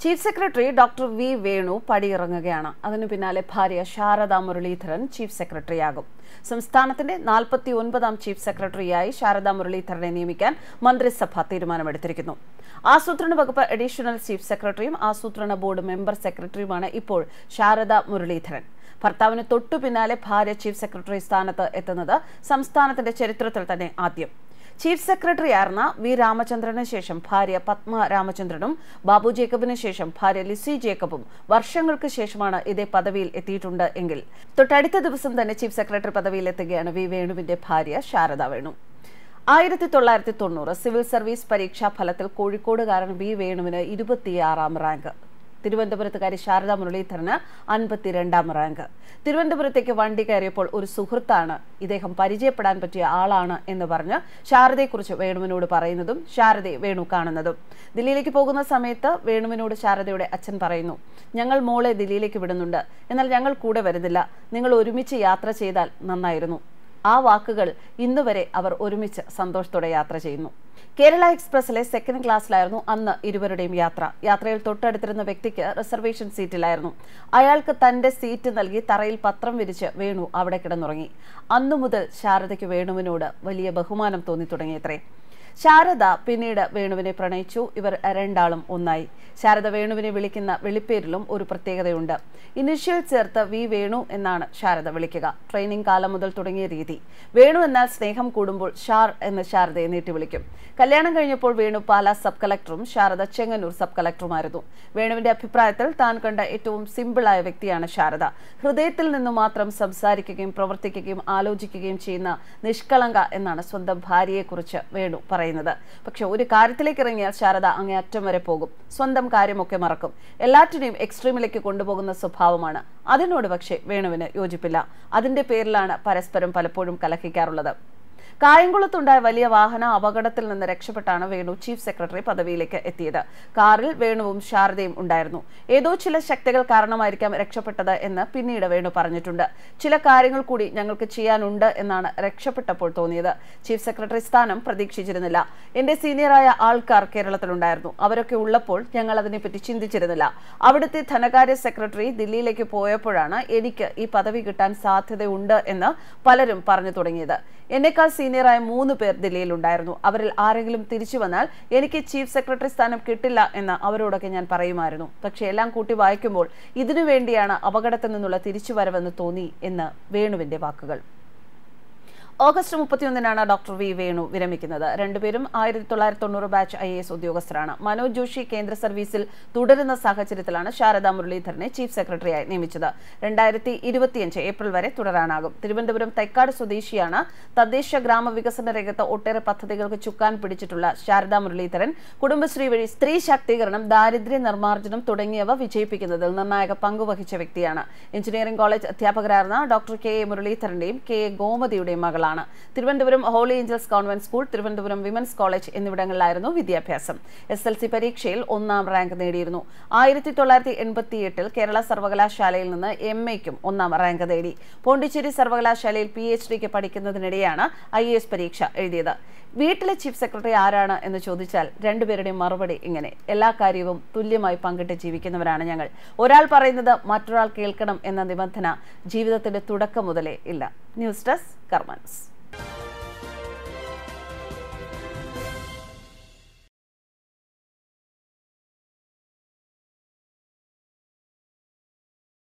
Chief secretary doctor V Venu പടിയിറങ്ങുകയാണ്. അതിനു പിന്നാലെ ഭാര്യ ശാരദ മുരളീധരൻ ചീഫ് സെക്രട്ടറിയാകും. സംസ്ഥാനത്തിന്റെ 49ാം ചീഫ് സെക്രട്ടറിയായി ശാരദ മുരളീധരനെ നിയമിക്കാൻ മന്ത്രിസഭ തീരുമാനമെടുത്തിരിക്കുന്നു. ആസൂത്രണ വകുപ്പ് അഡീഷണൽ ചീഫ് സെക്രട്ടറിയും ആസൂത്രണ ബോർഡ് മെമ്പർ സെക്രട്ടറിയുമാണ് ഇപ്പോൾ ശാരദ മുരളീധരൻ. ഭർത്താവിന് തൊട്ടു പിന്നാലെ ഭാര്യ ചീഫ് സെക്രട്ടറി സ്ഥാനത്ത് എത്തുന്നത് സംസ്ഥാനത്തിന്റെ ചരിത്രത്തിൽ തന്നെ ആദ്യം. ചീഫ് സെക്രട്ടറി ആയിരുന്ന വി രാമചന്ദ്രന് ശേഷം ഭാര്യ പത്മ രാമചന്ദ്രനും ബാബു ജേക്കബിന് ശേഷം ഭാര്യ ലിസി ജേക്കബും വർഷങ്ങൾക്ക് ശേഷമാണ് ഇതേ പദവിയിൽ എത്തിയിട്ടുണ്ട് എങ്കിൽ തൊട്ടടുത്ത ദിവസം തന്നെ ചീഫ് സെക്രട്ടറി പദവിയിൽ എത്തുകയാണ് വി വേണുവിന്റെ ഭാര്യ ശാരദ വേണു. 1990 സിവിൽ സർവീസ് പരീക്ഷാ ഫലത്തിൽ കോഴിക്കോടുകാരൻ വി വേണുവിന് 26ാം റാങ്ക്, തിരുവനന്തപുരത്തുകാരി ശാരദ മുരളീധരന് 52ാം റാങ്ക്. തിരുവനന്തപുരത്തേക്ക് വണ്ടി കയറിയപ്പോൾ ഒരു സുഹൃത്താണ് ഇദ്ദേഹം പരിചയപ്പെടാൻ പറ്റിയ ആളാണ് എന്ന് പറഞ്ഞ് ശാരദയെക്കുറിച്ച് വേണുവിനോട് പറയുന്നതും ശാരദയെ വേണു കാണുന്നതും. ദില്ലിയിലേക്ക് പോകുന്ന സമയത്ത് വേണുവിനോട് ശാരദയുടെ അച്ഛൻ പറയുന്നു, ഞങ്ങൾ മോളെ ദില്ലിയിലേക്ക് വിടുന്നുണ്ട്, എന്നാൽ ഞങ്ങൾ കൂടെ വരുന്നില്ല, നിങ്ങൾ ഒരുമിച്ച് യാത്ര ചെയ്താൽ നന്നായിരുന്നു. ആ വാക്കുകൾ ഇന്നുവരെ അവർ ഒരുമിച്ച് സന്തോഷത്തോടെ യാത്ര ചെയ്യുന്നു. കേരള എക്സ്പ്രസിലെ സെക്കൻഡ് ക്ലാസ്സിലായിരുന്നു അന്ന് ഇരുവരുടെയും യാത്ര. യാത്രയിൽ തൊട്ടടുത്തിരുന്ന വ്യക്തിക്ക് റിസർവേഷൻ സീറ്റിലായിരുന്നു. അയാൾക്ക് തന്റെ സീറ്റ് നൽകി തറയിൽ പത്രം വിരിച്ച് വേണു അവിടെ കിടന്നുറങ്ങി. അന്നു മുതൽ ശാരദയ്ക്ക് വേണുവിനോട് വലിയ ബഹുമാനം തോന്നി തുടങ്ങിയത്രേ. ശാരദ പിന്നീട് വേണുവിനെ പ്രണയിച്ചു. ഇവർ രണ്ടാളും ഒന്നായി. ശാരദ വേണുവിനെ വിളിക്കുന്ന വിളിപ്പേരിലും ഒരു പ്രത്യേകതയുണ്ട്. ഇനിഷ്യൽ ചേർത്ത് വി വേണു എന്നാണ് ശാരദ വിളിക്കുക. ട്രെയിനിങ് കാലം മുതൽ തുടങ്ങിയ രീതി. വേണു എന്നാൽ സ്നേഹം കൂടുമ്പോൾ ഷാർ എന്ന് ശാരദയെ നീട്ടി വിളിക്കും. കല്യാണം കഴിഞ്ഞപ്പോൾ വേണു പാലാ സബ് കളക്ടറും ശാരദ ചെങ്ങന്നൂർ സബ് കളക്ടറുമായിരുന്നു. വേണുവിന്റെ അഭിപ്രായത്തിൽ താൻ കണ്ട ഏറ്റവും സിമ്പിളായ വ്യക്തിയാണ് ശാരദ. ഹൃദയത്തിൽ നിന്നു മാത്രം സംസാരിക്കുകയും പ്രവർത്തിക്കുകയും ആലോചിക്കുകയും ചെയ്യുന്ന നിഷ്കളങ്ക എന്നാണ് സ്വന്തം ഭാര്യയെക്കുറിച്ച് വേണു പറയുന്നത്. പക്ഷെ ഒരു കാര്യത്തിലേക്ക് ഇറങ്ങിയാൽ ശാരദ അങ്ങേയറ്റം വരെ പോകും. സ്വന്തം കാര്യമൊക്കെ മറക്കും. എല്ലാറ്റിനെയും എക്സ്ട്രീമിലേക്ക് കൊണ്ടുപോകുന്ന സ്വഭാവമാണ്. അതിനോട് പക്ഷേ വേണുവിന് യോജിപ്പില്ല. അതിന്റെ പേരിലാണ് പരസ്പരം പലപ്പോഴും കലഹിക്കാറുള്ളത്. കായംകുളത്തുണ്ടായ വലിയ വാഹന അപകടത്തിൽ നിന്ന് രക്ഷപ്പെട്ടാണ് വേണു ചീഫ് സെക്രട്ടറി പദവിയിലേക്ക് എത്തിയത്. കാറിൽ വേണുവും ശാരദയും ഉണ്ടായിരുന്നു. ഏതോ ചില ശക്തികൾ കാരണമായിരിക്കാം രക്ഷപ്പെട്ടത് എന്ന് പിന്നീട് വേണു പറഞ്ഞിട്ടുണ്ട്. ചില കാര്യങ്ങൾ കൂടി ഞങ്ങൾക്ക് ചെയ്യാനുണ്ട് എന്നാണ് രക്ഷപ്പെട്ടപ്പോൾ തോന്നിയത്. ചീഫ് സെക്രട്ടറി സ്ഥാനം പ്രതീക്ഷിച്ചിരുന്നില്ല. എന്റെ സീനിയറായ ആൾക്കാർ കേരളത്തിലുണ്ടായിരുന്നു. അവരൊക്കെ ഉള്ളപ്പോൾ ഞങ്ങൾ അതിനെപ്പറ്റി ചിന്തിച്ചിരുന്നില്ല. അവിടുത്തെ ധനകാര്യ സെക്രട്ടറി ദില്ലിയിലേക്ക് പോയപ്പോഴാണ് എനിക്ക് ഈ പദവി കിട്ടാൻ സാധ്യതയുണ്ട് എന്ന് പലരും പറഞ്ഞു തുടങ്ങിയത്. എന്നെക്കാൾ സീനിയറായ 3 പേർ ദില്ലിയിലുണ്ടായിരുന്നു. അവരിൽ ആരെങ്കിലും തിരിച്ചു വന്നാൽ എനിക്ക് ചീഫ് സെക്രട്ടറി സ്ഥാനം കിട്ടില്ല എന്ന് അവരോടൊക്കെ ഞാൻ പറയുമായിരുന്നു. പക്ഷെ എല്ലാം കൂട്ടി വായിക്കുമ്പോൾ ഇതിനു വേണ്ടിയാണ് അപകടത്തിൽ നിന്നുള്ള തിരിച്ചുവരവെന്ന് തോന്നി എന്ന് വേണുവിന്റെ വാക്കുകൾ. ഓഗസ്റ്റ് 31 ഡോക്ടർ വി വേണു വിരമിക്കുന്നത്. രണ്ടുപേരും 1990 ബാച്ച് IAS ഉദ്യോഗസ്ഥരാണ്. മനോജ് ജോഷി കേന്ദ്ര സർവീസിൽ തുടരുന്ന സാഹചര്യത്തിലാണ് ശാരദ മുരളീധരനെ ചീഫ് സെക്രട്ടറിയായി നിയമിച്ചത്. 2025 ഏപ്രിൽ വരെ തുടരാനാകും. തിരുവനന്തപുരം തൈക്കാട് സ്വദേശിയാണ്. തദ്ദേശ ഗ്രാമവികസന രംഗത്ത് ഒട്ടേറെ പദ്ധതികൾക്ക് ചുക്കാൻ പിടിച്ചിട്ടുള്ള ശാരദ മുരളീധരൻ കുടുംബശ്രീ വഴി സ്ത്രീ ശാക്തീകരണം, ദാരിദ്ര്യ നിർമ്മാർജ്ജനം തുടങ്ങിയവ വിജയിപ്പിക്കുന്നതിൽ നിർണായക പങ്കുവഹിച്ച വ്യക്തിയാണ്. എഞ്ചിനീയറിംഗ് കോളേജ് അധ്യാപകരായിരുന്ന ഡോക്ടർ KA മുരളീധരന്റെയും KA ഗോമതിയുടെയും മകളാണ്. Thiruvananthapuram holy angels convent school, Thiruvananthapuram women's college എന്നിവിടങ്ങളിലായിരുന്നു വിദ്യാഭ്യാസം. SLC പരീക്ഷയിൽ 1ാം റാങ്ക് നേടിയിരുന്നു. 1988 കേരള സർവകലാശാലയിൽ നിന്ന് MAയ്ക്കും 1ാം റാങ്ക് നേടി. പോണ്ടിച്ചേരി സർവകലാശാലയിൽ PhDക്ക് പഠിക്കുന്നതിനിടെയാണ് IAS പരീക്ഷ എഴുതിയത്. വീട്ടിലെ ചീഫ് സെക്രട്ടറി ആരാണ് എന്ന് ചോദിച്ചാൽ രണ്ടുപേരുടെയും മറുപടി ഇങ്ങനെ: എല്ലാ കാര്യവും തുല്യമായി പങ്കിട്ട് ജീവിക്കുന്നവരാണ് ഞങ്ങൾ. ഒരാൾ പറയുന്നത് മറ്റൊരാൾ കേൾക്കണം എന്ന നിബന്ധന ജീവിതത്തിന്റെ തുടക്കം മുതലേ ഇല്ല. News desk കർമ്മൻസ്.